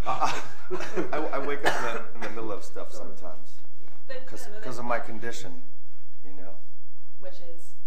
I wake up in the middle of stuff sometimes because of my condition, you know. Which is?